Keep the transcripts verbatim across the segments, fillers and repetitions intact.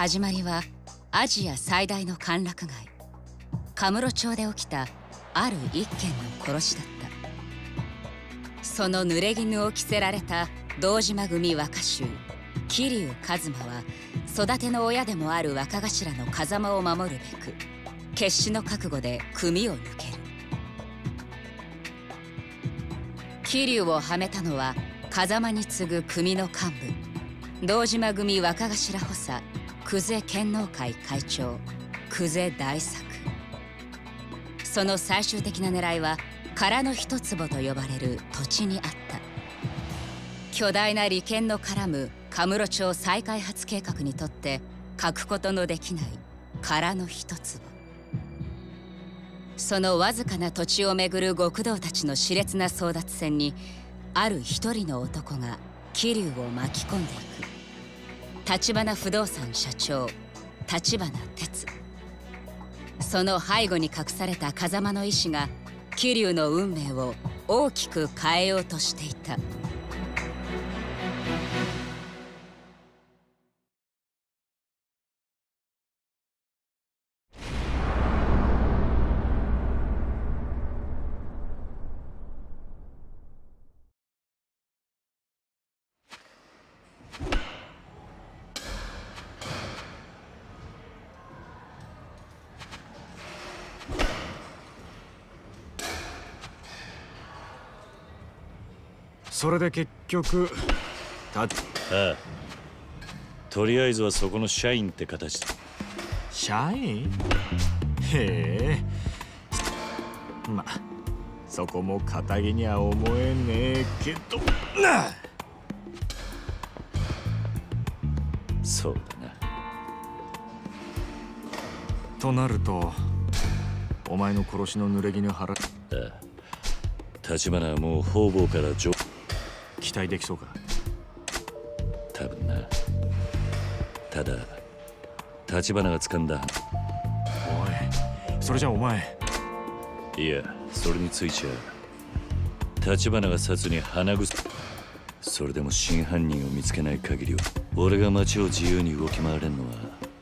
始まりはアジア最大の歓楽街カムロ町で起きたある一件の殺しだった。その濡れ衣を着せられた堂島組若衆桐生一馬は育ての親でもある若頭の風間を守るべく決死の覚悟で組を抜ける。桐生をはめたのは風間に次ぐ組の幹部堂島組若頭補佐久世剣能会会長久世大作。その最終的な狙いは殻の一坪と呼ばれる土地にあった。巨大な利権の絡むカムロ町再開発計画にとって欠くことのできない殻の一坪。そのわずかな土地をめぐる極道たちの熾烈な争奪戦にある一人の男が桐生を巻き込んでいく。橘不動産社長橘哲。その背後に隠された風間の意志が桐生の運命を大きく変えようとしていた。 それで結局たああとりあえずはそこの社員って形だ。 社員？へえ、まそこも堅気には思えねえけどな。 そうだな。 となるとお前の殺しの濡れ衣払っああ橘はもう方々から上期待できそうか？ 多分な。ただ橘が掴んだ。 おい、それじゃお前。 いや、それについちゃ橘が殺に鼻ぐす。それでも真犯人を見つけない限りは俺が街を自由に動き回れんのは。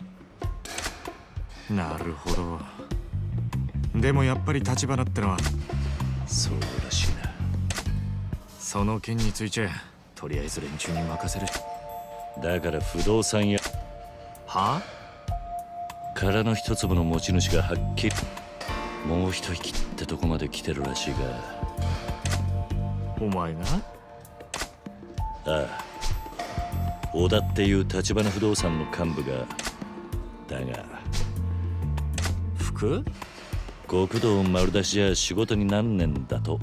なるほど。でもやっぱり橘ってのはそうらしいな。 その件についてとりあえず連中に任せる。 だから不動産屋は殻の一粒の持ち主がはっきりもう一息ってとこまで来てるらしいが。 お前が？ ああ小田っていう橘不動産の幹部が。だが服？ 極道丸出しじゃ仕事になんねんだと。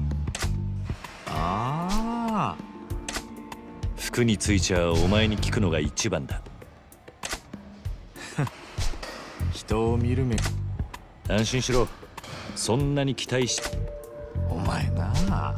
ああ、 服についちゃお前に聞くのが一番だ。 人を見る目。 安心しろ、そんなに期待し。 お前なあ。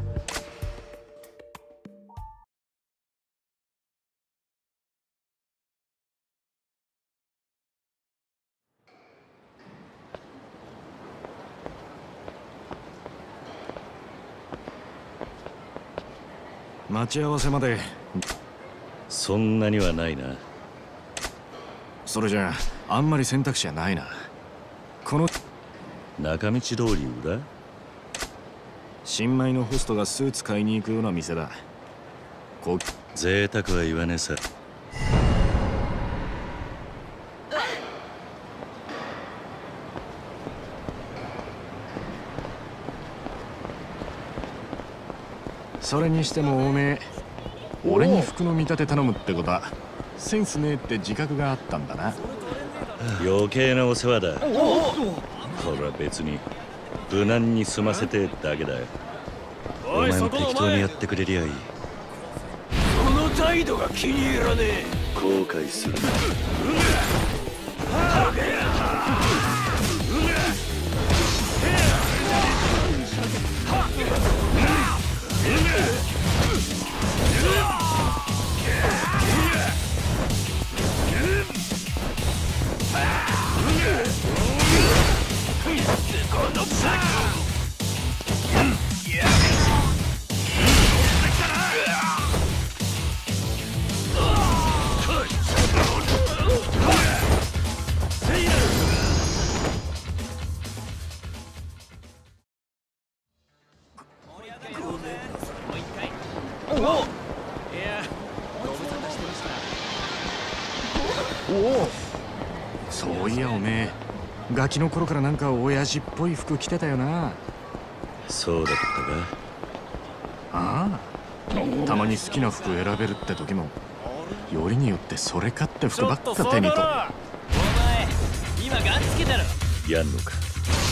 待ち合わせまでそんなにはないな。 それじゃああんまり選択肢はないな。この中道通り裏？ 新米のホストがスーツ買いに行くような店だ。こ贅沢は言わねえさ。 それにしてもおめえ俺に服の見立て頼むってことはセンスねえって自覚があったんだな。 余計なお世話だ。これは別に無難に済ませてだけだよ。お前も適当にやってくれりゃいい。 その態度が気に入らねえ。 後悔するな。 このおお、いや、 ご無沙汰してました。おお、そういやおめえガキの頃からなんか親父っぽい服着てたよな。 そうだったか。 ああ、たまに好きな服選べるって時もよりによってそれかって服ばっか手にと。お前今ガンつけたろ。 やんのか。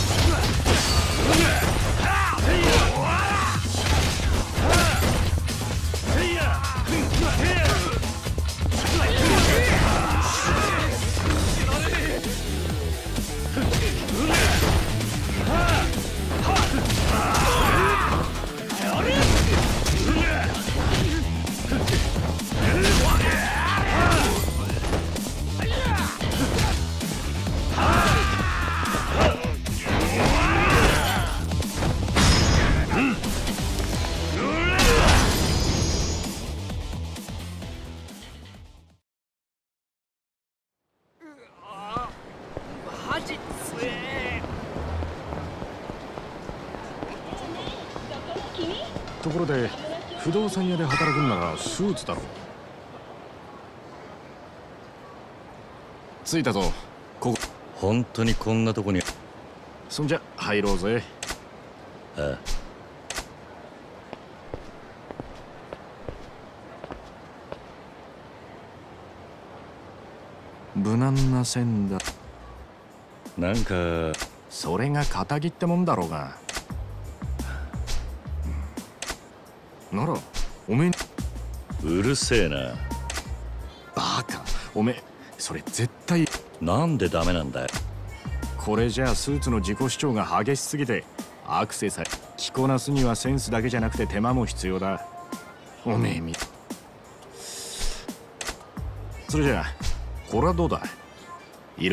ところで不動産屋で働くんならスーツだろ。着いたぞ。ここ本当にこんなとこに。 そんじゃ入ろうぜ。 ああ。 無難な線だ。 なんかそれが肩着ってもんだろうが。ならおめえうるせえな。 バカ、おめえそれ絶対。 なんでダメなんだよ。 これじゃあスーツの自己主張が激しすぎてアクセサリー着こなすにはセンスだけじゃなくて手間も必要だ。おめえみそれじゃあこれはどうだ。色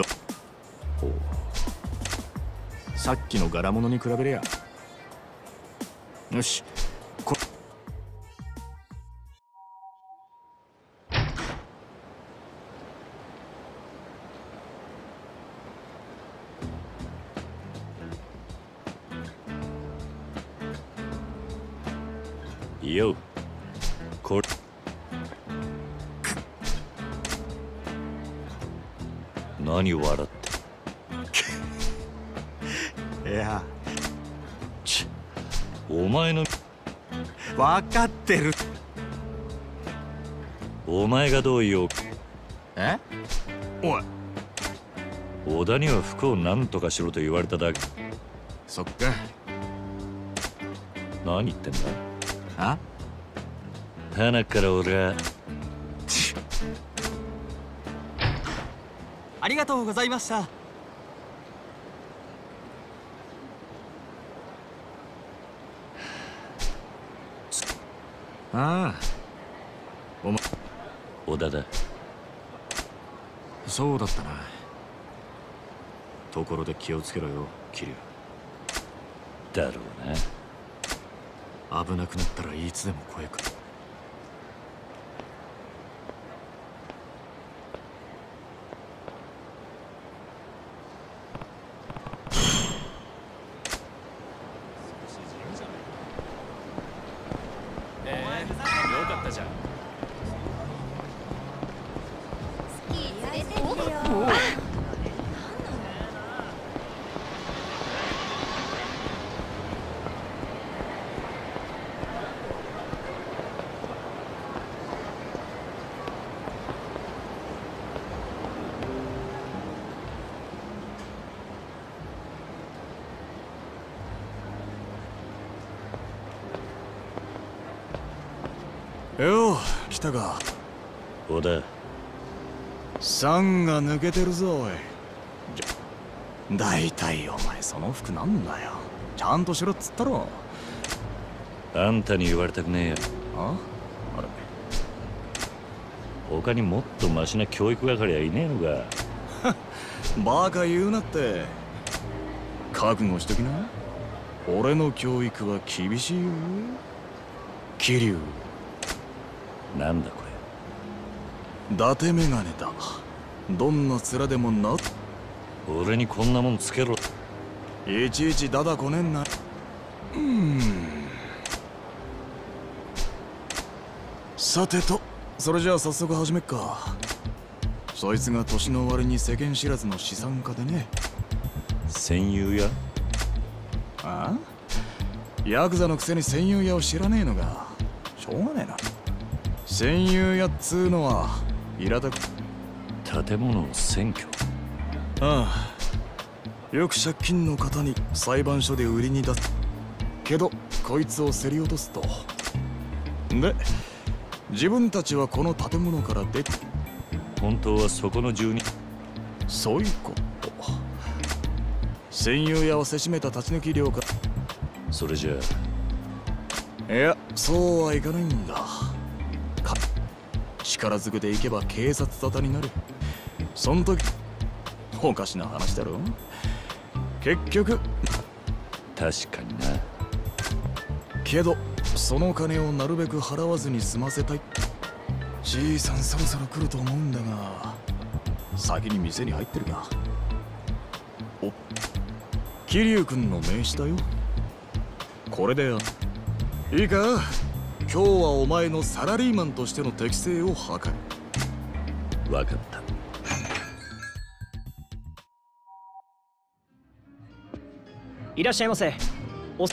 さっきの柄物に比べりゃ。よしこよこれ何笑っていやちお前の分かってる。 お前がどう言おう。 えおい織田には服を何とかしろと言われただけ。 そっか。 何言ってんだ。 あ鼻から俺はありがとうございました。 ああお前織田だ。 そうだったな。ところで気をつけろよ桐だろうな。 生。危なくなったらいつでも声かけ。 よう来たか。 織田酸が抜けてるぞおい。大体お前その服なんだよ。ちゃんとしろっつったろ。 あんたに言われたくねえよ。 ああれ他にもっとマシな教育係はいねえのか。 バカ言うなって。覚悟しときな。俺の教育は厳しいよ桐生。 なんだこ伊達メガネだ。どんな面でもな。 れ。俺にこんなもんつけろ。 いちいちダダこねんな。うーんさてと、それじゃあ早速始めっか。そいつが年の割に世間知らずの資産家でね。 戦友や？ ああ、ヤクザのくせに戦友屋を知らねえのがしょうがねえな。戦友屋っつうのは苛立く建物を占拠。 ああ、よく借金の方に裁判所で売りに出すけど、こいつを競り落とすとで、自分たちはこの建物から出て、 本当はそこの住人。 そういうこと。戦友屋をせしめた立ち抜き料か。 それじゃあ、いや、そうはいかないんだ。か力ずくで行けば警察沙汰になる。そん時おかしな話だろ。結局確かにな。 けどその金をなるべく払わずに済ませたい。じいさんそろそろ来ると思うんだが、先に店に入ってるか。お、桐生君の名刺だよ。これでいいか。今日はお前のサラリーマンとしての適性を図る。 分かった。 いらっしゃいませ。お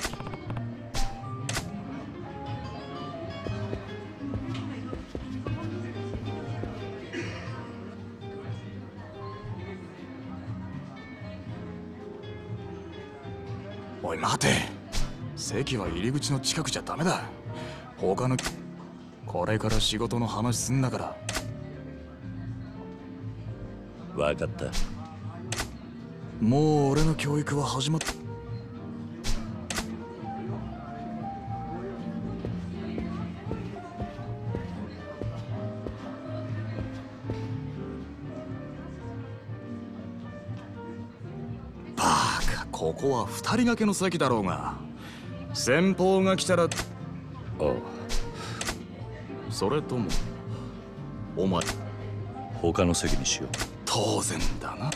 おい待て。席は入り口の近くじゃダメだ。他のこれから仕事の話すんだから。 分かった。 もう俺の教育は始まった。バカ、ここは二人掛けの席だろうが。先方が来たら。ああ、それともお前他の席にしよう。 当然だな。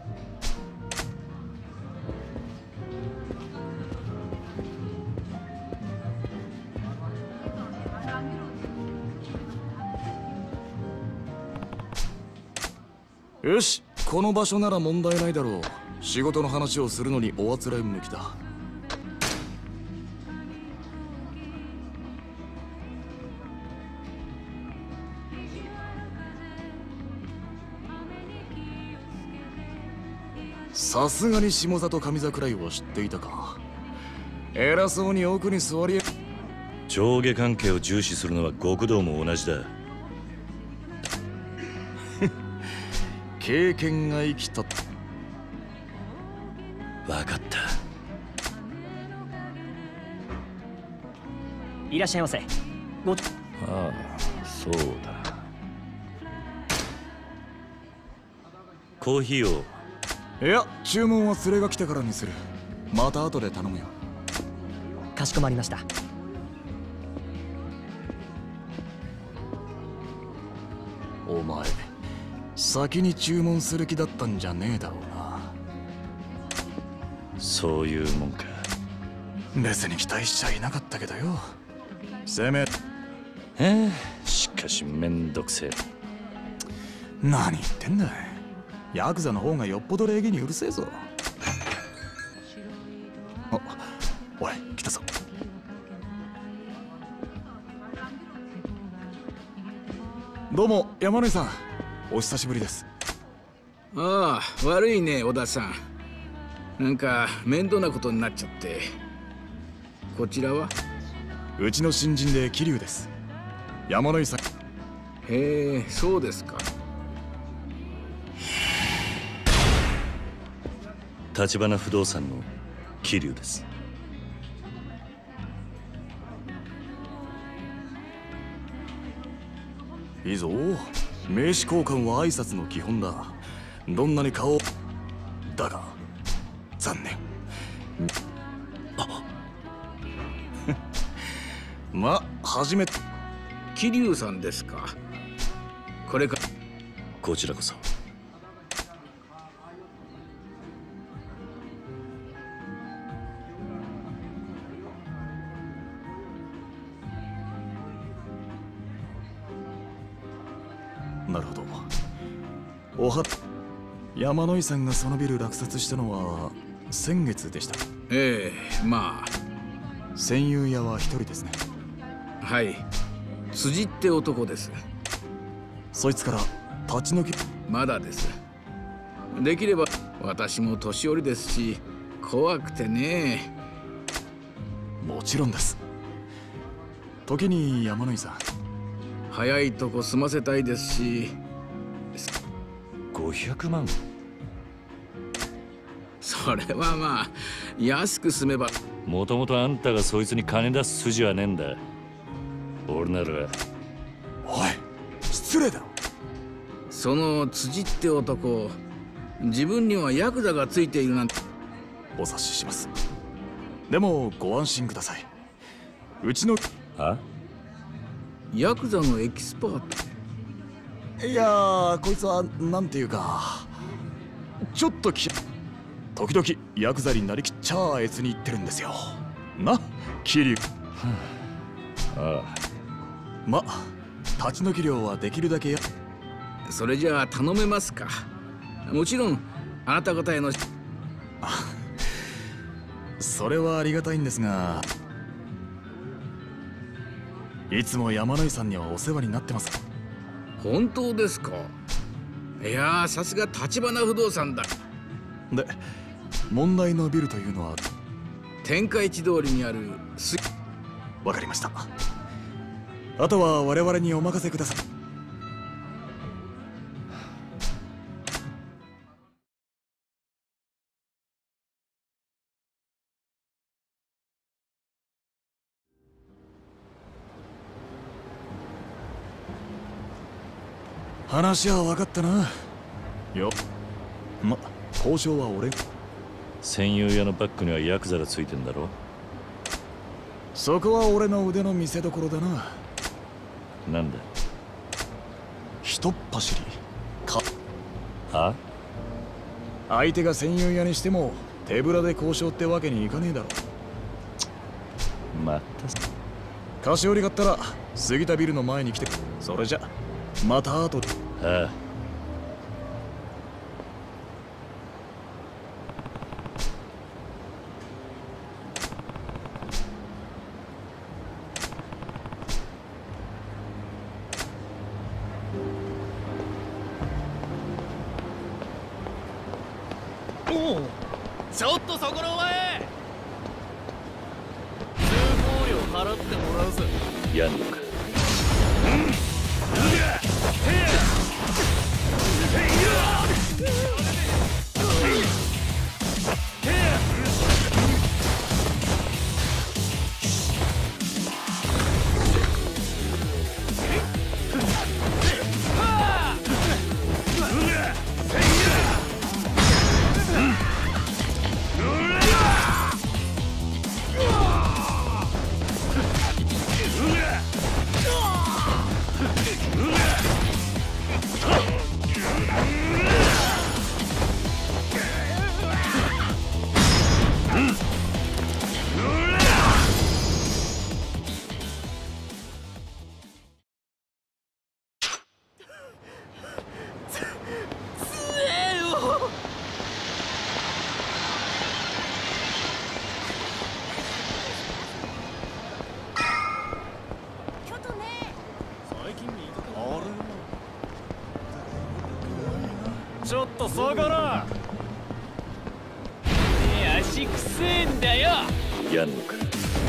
よし、この場所なら問題ないだろう。仕事の話をするのにおあつらい向きだ。さすがに下座と上座くらいは知っていたか。偉そうに奥に座り。 上下関係を重視するのは極道も同じだ。 経験が生きた。 分かった。 いらっしゃいませ。ごああ、そうだ。コーヒーを。 いや、注文は連れが来てからにする。また後で頼むよ。 かしこまりました。 お前先に注文する気だったんじゃねえだろうな。 そういうもんか。 別に期待しちゃいなかったけどよ。せめええ、しかしめんどくせえ。 何言ってんだ。ヤクザの方がよっぽど礼儀にうるせえぞ。あ、おい来たぞ。どうも山根さん、お久しぶりです。 ああ、悪いね小田さん。なんか面倒なことになっちゃって。こちらは？ うちの新人で桐生です。山根さん。 へえ、そうですか。 橘不動産の桐生です。 いいぞ。名刺交換は挨拶の基本だ。どんなに顔だが残念。あま、初めて。 桐生さんですか。これか。 こちらこそ。 なるほど。おは山野井さんがそのビル落札したのは先月でした。 ええ、まあ戦友屋は一人ですね。 はい、辻って男です。 そいつから立ち退きまだです。できれば私も年寄りですし怖くてね。 もちろんです。時に山野井さん、 早いとこ済ませたいですし。 ごひゃくまん。 それはまあ安く済めば。 もともとあんたがそいつに金出す筋はねえんだ。俺なら。 おい、失礼だろ。 その辻って男、自分にはヤクザがついているなんて。 お察しします。でもご安心ください。うちのあヤクザのエキスパート。 いやー、こいつはなんていうかちょっとき時々ヤクザになりきっちゃあえつに言ってるんですよな、桐生。 ああ、 ま、立ち退き料はできるだけや。 それじゃあ頼めますか。もちろんあなた方への。 それはありがたいんですが、いつも山野井さんにはお世話になってます。 本当ですか。いやー、さすが立花不動産だ。 で、問題のビルというのは天下一通りにあるす。 わかりました。あとは我々にお任せください。話は分かったな。よ、ま、交渉は俺。 戦友屋のバッグにはヤクザがついてんだろ。 そこは俺の腕の見せ所だな。 なんだ。 ひとっ走りか。 あ相手が戦友屋にしても手ぶらで交渉ってわけにいかねえだろ。 また菓子折り買ったら杉田ビルの前に来て。それじゃまた後で。 ああ。 ちょっとそこのお前、通行料払ってもらうぜ。 やんのか。 ちょっと下がら。ねえ、足くせえんだよ。 やんのか。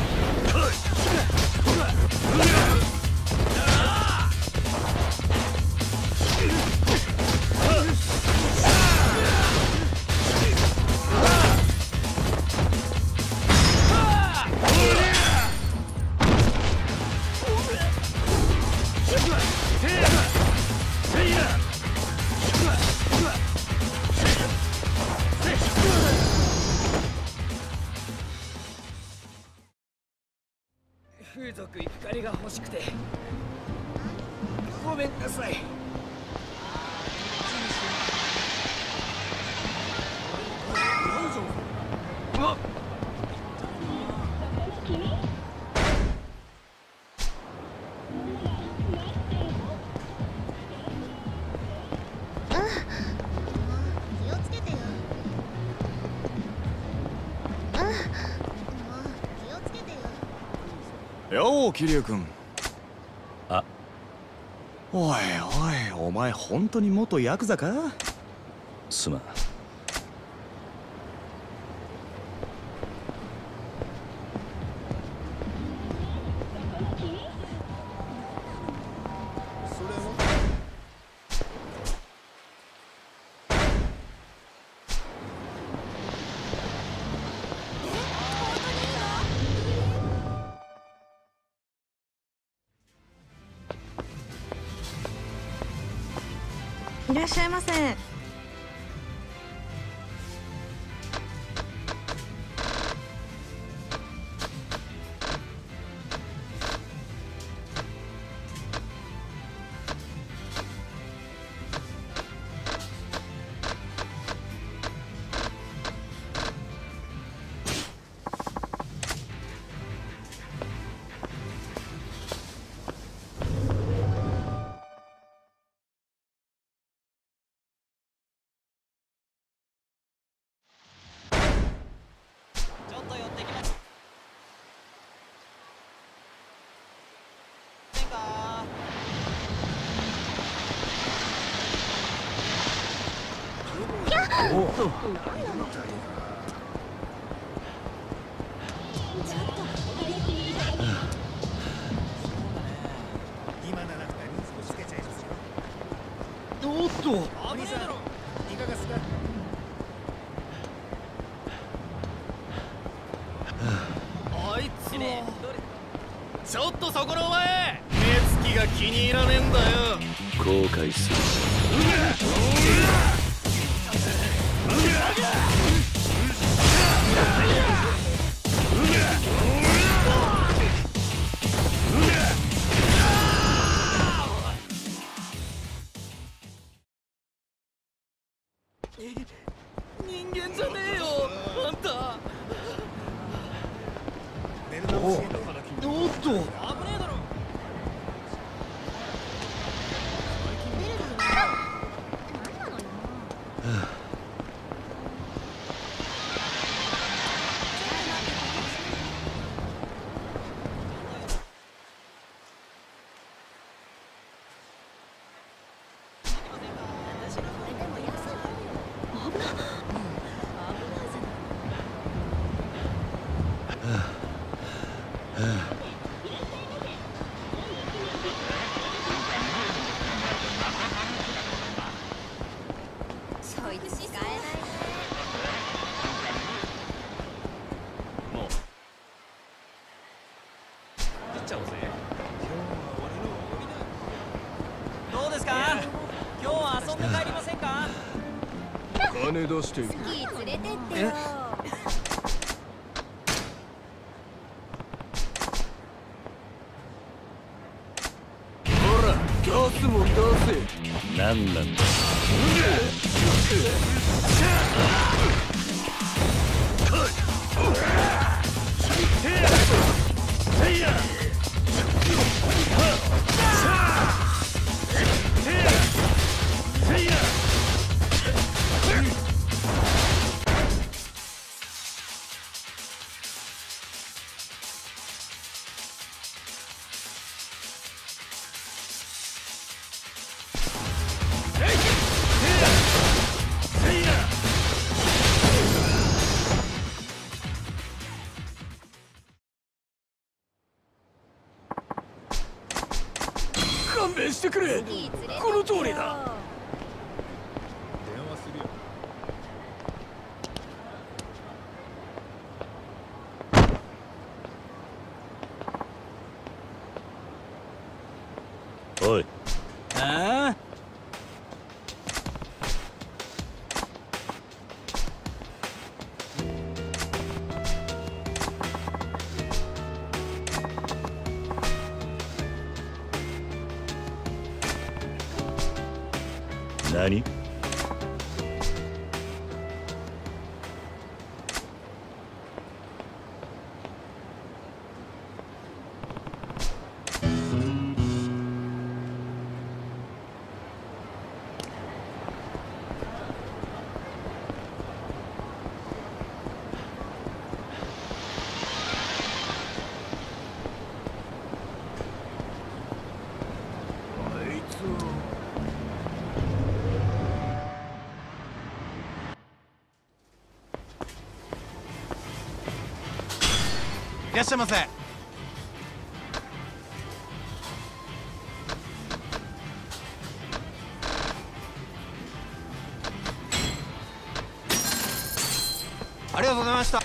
風俗行く借りが欲しくてごめんなさい。あっ、 よう桐生君。 あ、 おいおい、お前本当に元ヤクザか？ すまん。 いらっしゃいませ。 おっと、 お兄さん、いかがすか？ あいつはちょっとそこのお前、目つきが気に入らねえんだよ。 後悔する。 人間じゃねえよ、あんた。おっと、危ねえだろ。 どうですか？今日は遊んで帰りませんか？ 金出していく。 スキー連れてってよ。 ほら、ガスも出せ。 何なんだ。 勘弁してくれ。この通りだ。 電話するよ。 おい。 ああ。 何？ らっしゃいませ。ありがとうございました。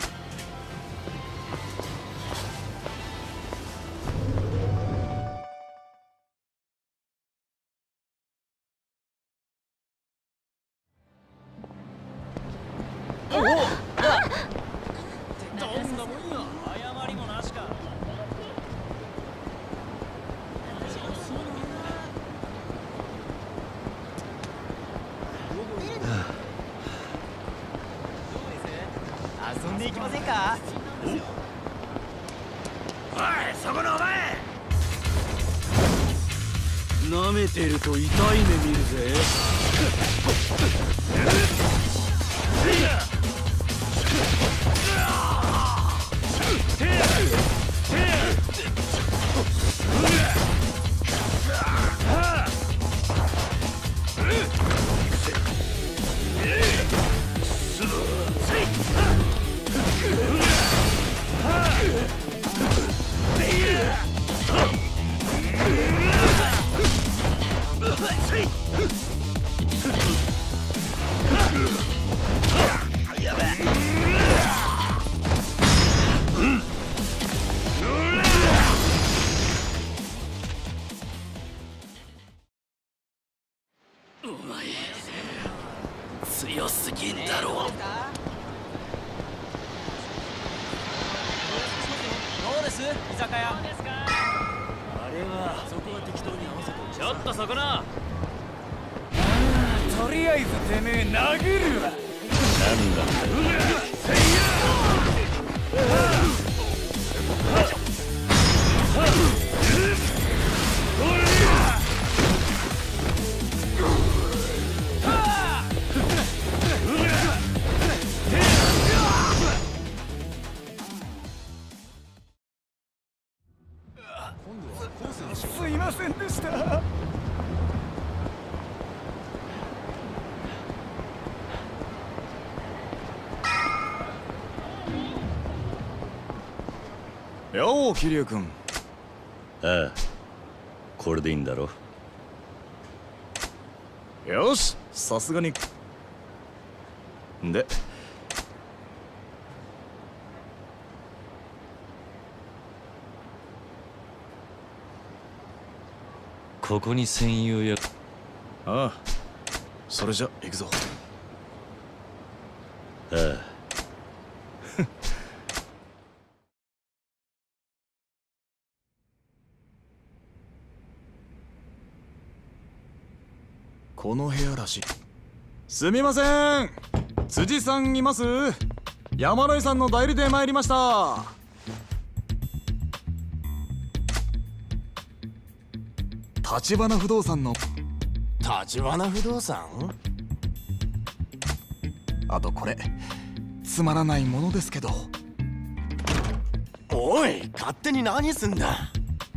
遊んでいきませんか？ おい、そこのお前、舐めてると痛い目見るぜ。強すぎんだろう。 どうです居酒屋？ あれはそこは適当に合わせて。 ちょっとそこな。 とりあえずてめえ殴るわ。 なんだすいませんでした。 よう、桐生君。 ああ、これでいいんだろ。 よし、さすがに。で、 ここに戦友や。 ああ、それじゃ行くぞ。 ああ。 この部屋らしい。すみません、辻さんいます？山野井さんの代理で参りました。立花不動産の。 立花不動産？ あとこれつまらないものですけど。 おい、勝手に何すんだ。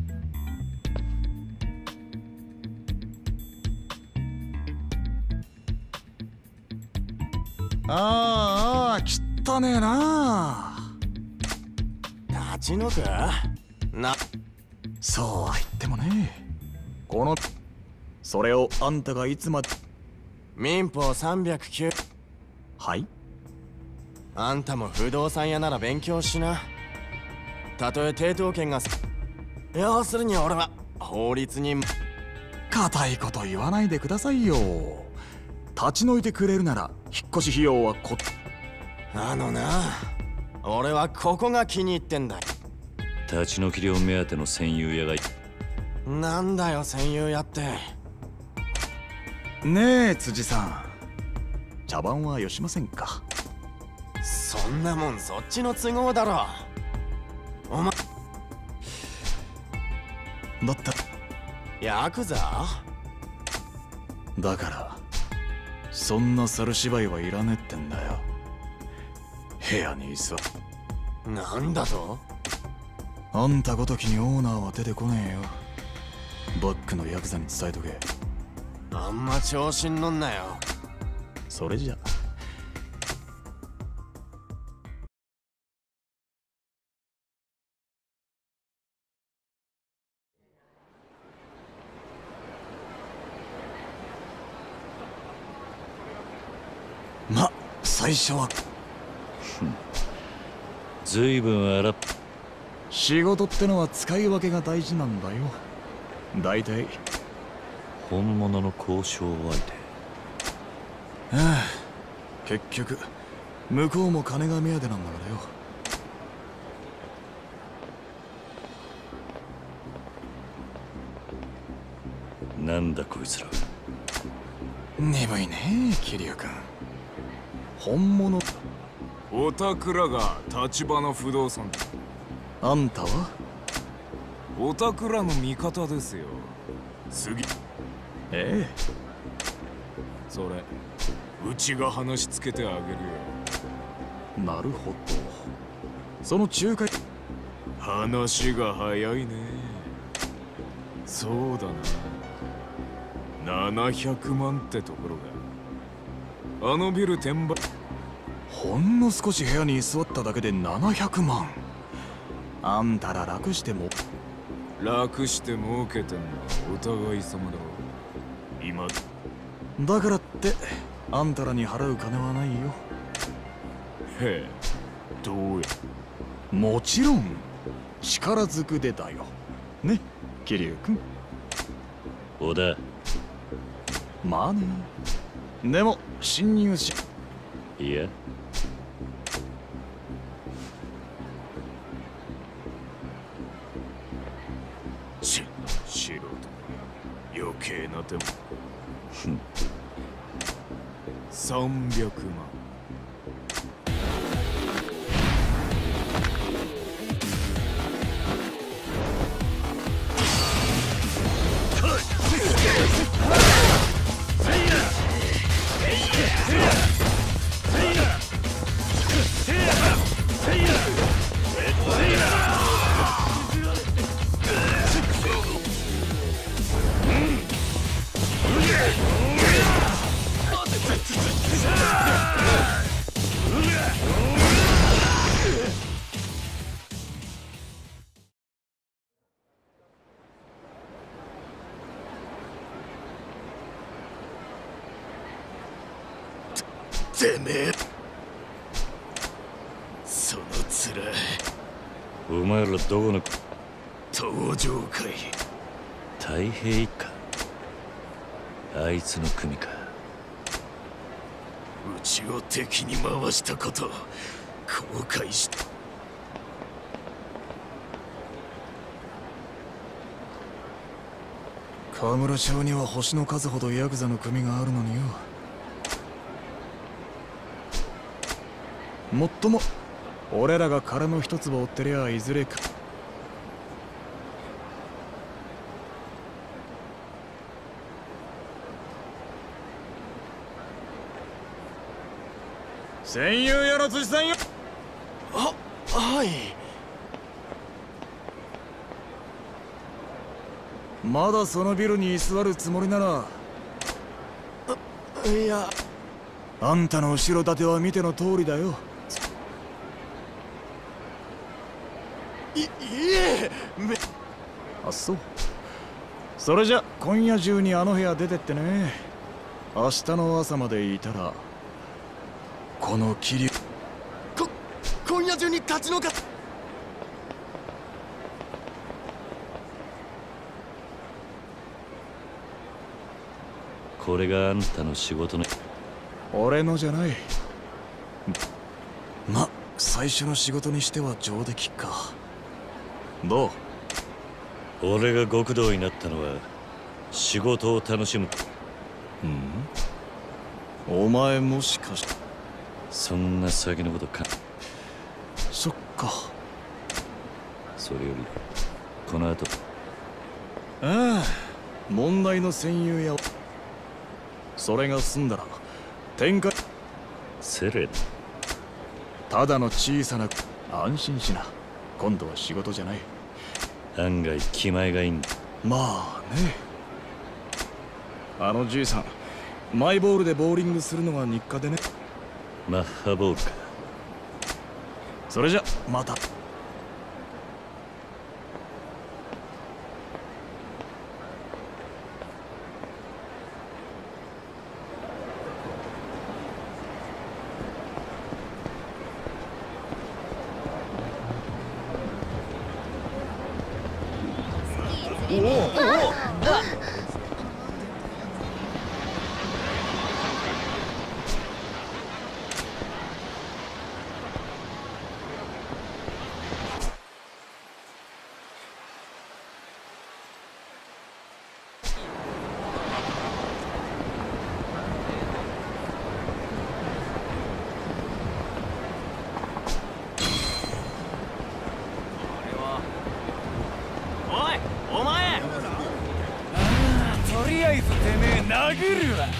ああ、汚ねえな。 立ち退くな。 そうは言ってもね。このそれをあんたがいつまで。 民法さんびゃくきゅう。 はい。 あんたも不動産屋なら勉強しな。たとえ抵当権が。要するに俺は法律に。 固いこと言わないでくださいよ。立ち退いてくれるなら引っ越し費用はこ。 あのな、俺はここが気に入ってんだ。 立ち退き料目当ての戦友屋がい。 なんだよ戦友屋って。 ねえ辻さん、茶番はよしませんか。 そんなもんそっちの都合だろ。お前だったらヤクザだからそんな猿芝居はいらねってんだよ。部屋に居座。 なんだと？ あんたごときにオーナーは出てこねえよ。バックのヤクザに伝えとけ。 あんま調子に乗んなよ。 それじゃ。 ま、最初はずいぶん荒っ。 仕事ってのは使い分けが大事なんだよ。大体本物の交渉相手。 はあ、結局向こうも金が目当てなんだからよ。 なんだこいつら。 鈍いね桐生君。本物。 おたくらが立花不動産。 あんたはおたくらの味方ですよ。次。 ええ、 それうちが話つけてあげるよ。 なるほど。その仲介。 話が早いね。そうだな、ななひゃくまんってところが。あのビル転売。 ほんの少し部屋に居座っただけでななひゃくまん。あんたら楽しても楽して儲けてんのはお互い様だろ。今だからってあんたらに払う金はないよ。 へえ、どうや。 もちろん力ずくでだよね、桐生君。 小田。 まあね。でも侵入し。 いや、 し素人余計な手も。さんびゃくまん。てめえ、その面。 お前らどこの登場かい。 太平一家。あいつの組か。 うちを敵に回したこと後悔した。 河村町には星の数ほどヤクザの組があるのによ。もっとも俺らが殻の一つを追ってりゃいずれか。戦友やら辻さんよ。 は、はい。 まだそのビルに居座るつもりなら。 いや、 あんたの後ろ盾は見ての通りだよ。 い、いえ、め。 あ、そう。それじゃ今夜中にあの部屋出てってね。明日の朝までいたらこの桐生。 こ、今夜中に立ち退か。 これがあんたの仕事の。 俺のじゃない。ま、最初の仕事にしては上出来か。どう？ 俺が極道になったのは仕事を楽しむ。 うん？お前もしかして。 そんな先のことか。 そっか。 それよりこの後。 ああ、問題の戦友や。それが済んだら展開。 セレナ。 ただの小さな。安心しな。今度は仕事じゃない。 案外気前がいいんだ。 まあね。あのじいさんマイボールでボーリングするのが日課でね。 マッハボールか。 それじゃまた。 とりあえずてめえ殴るわ。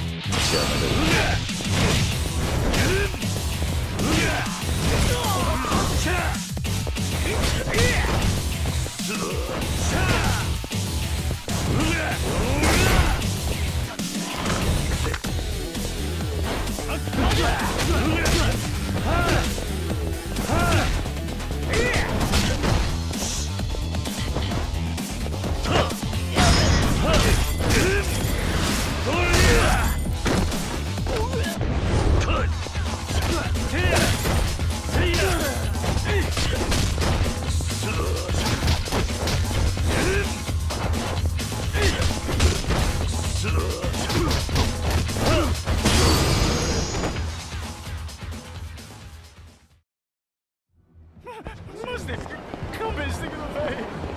マジで勘弁してください。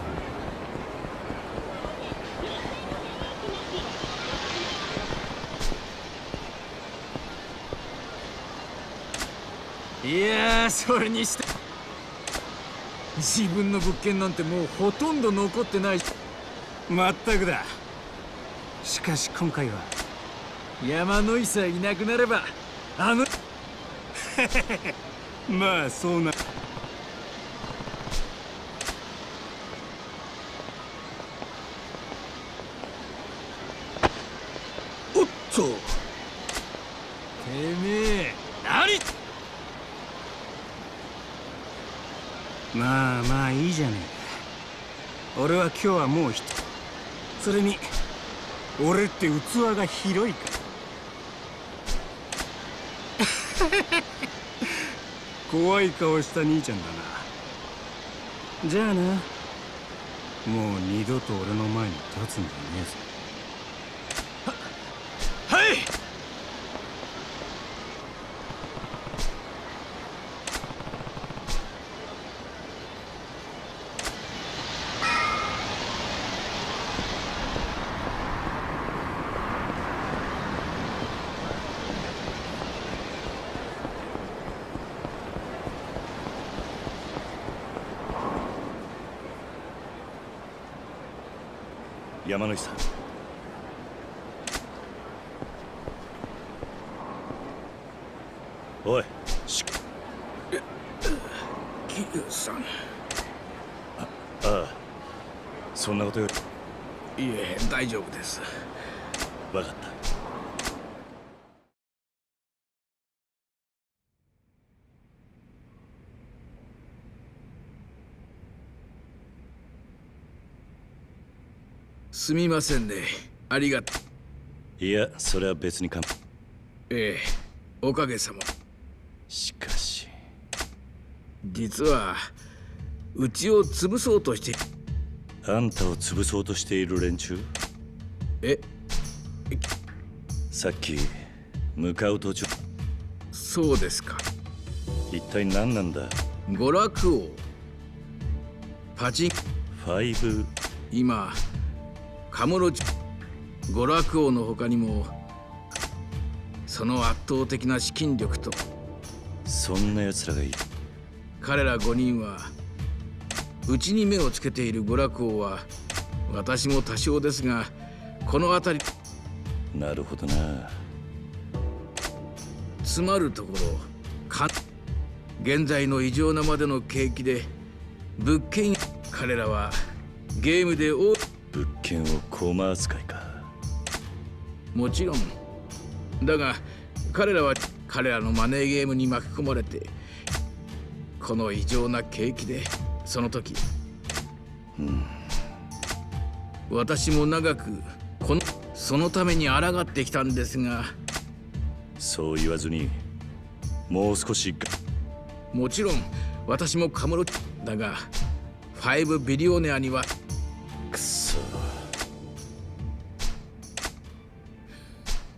いやー、それにして自分の物件なんてもうほとんど残ってない。まったくだ。しかし今回は山野井さえいなくなればあのまあそうな。おっと、てめえ何。まあまあいいじゃねえか。俺は今日はもう一人。それに俺って器が広いから怖い顔した兄ちゃんだな。じゃあな、もう二度と俺の前に立つんじゃねえぞ。は、はい。 山野井さん、おい、し桐生さん。 あああ、そんなことより。 いえ、大丈夫です。 分かった。 すみませんね。ありがとう。いや、それは別にかん。 ええ、おかげさま。 しかし実はうちを潰そうとして。 あんたを潰そうとしている連中？ えさっき向かう途中。 そうですか。 一体何なんだ？ 娯楽王パチンファイブ。 今カムロ町娯楽王の他にもその圧倒的な資金力と。 そんな奴らがいる。 彼らごにんはうちに目をつけている娯楽王は私も多少ですがこの辺り。 なるほどな。 つまるところか現在の異常なまでの景気で物件。彼らはゲームで大物件を駒扱いか。 もちろんだが彼らは彼らのマネーゲームに巻き込まれてこの異常な景気でその時、 うん、 私も長くこのそのために抗ってきたんですが。 そう言わずにもう少し。 もちろん私もカムロだがファイブビリオネアには。 くそ。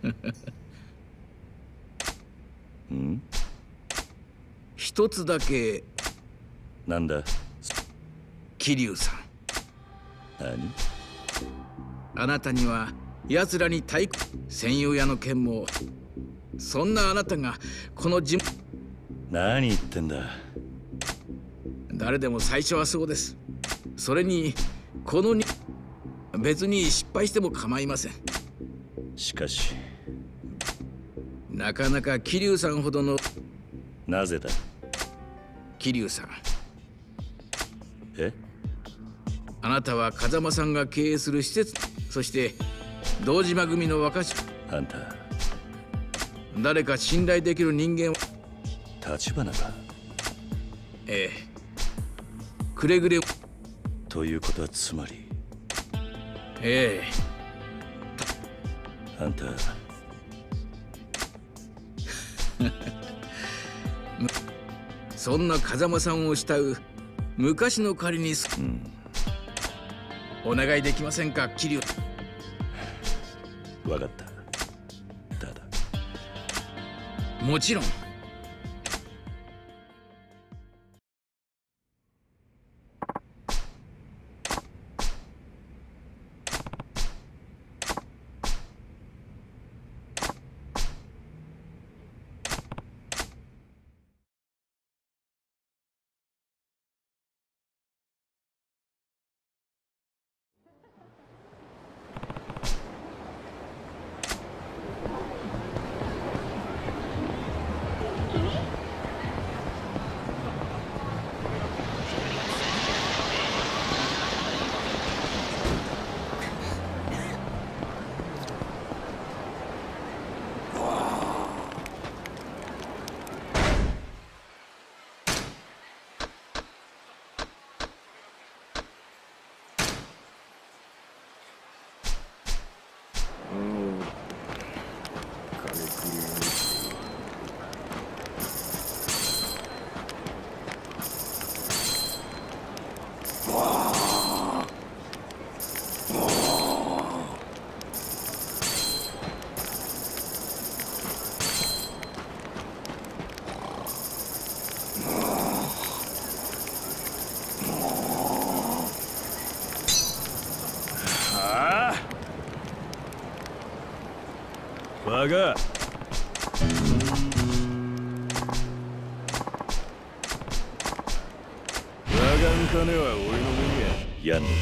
ん？ 一つだけ。 なんだ？ 桐生さん。 何？ あなたには奴らに対抗専用屋の件も、そんなあなたがこの事務。 何言ってんだ。 誰でも最初はそうです。それにこのに別に失敗しても構いません。 しかしなかなか桐生さんほどの。 なぜだ？ 桐生さん。 え？ あなたは風間さんが経営する施設、そして堂島組の若し。 あんた誰か信頼できる人間を。 立花か？ ええ。くれぐれ。 ということはつまり。 ええ。あんたそんな風間さんを慕う昔の仮にす、うん、お願いできませんか、桐生。 わかった。ただもちろん。 バカ。我が金は俺の目にやんのか。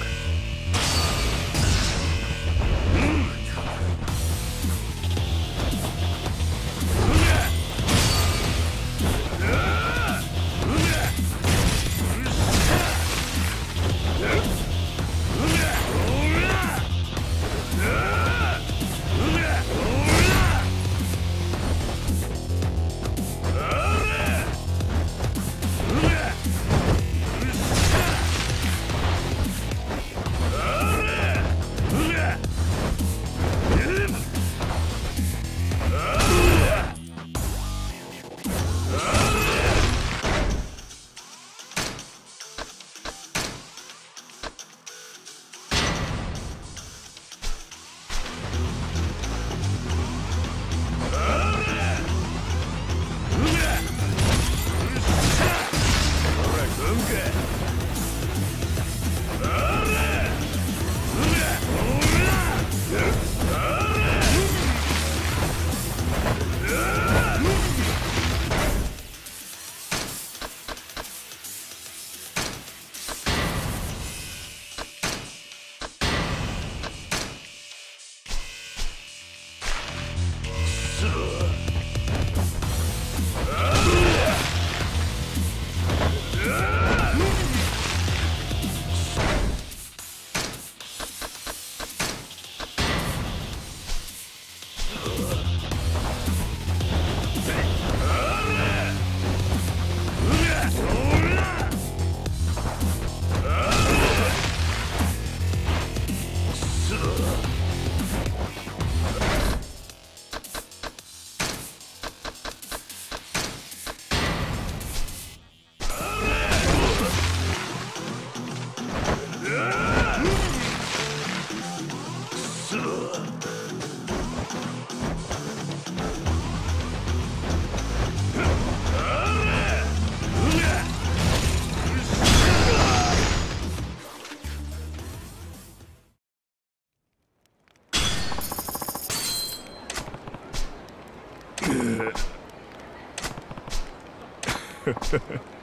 え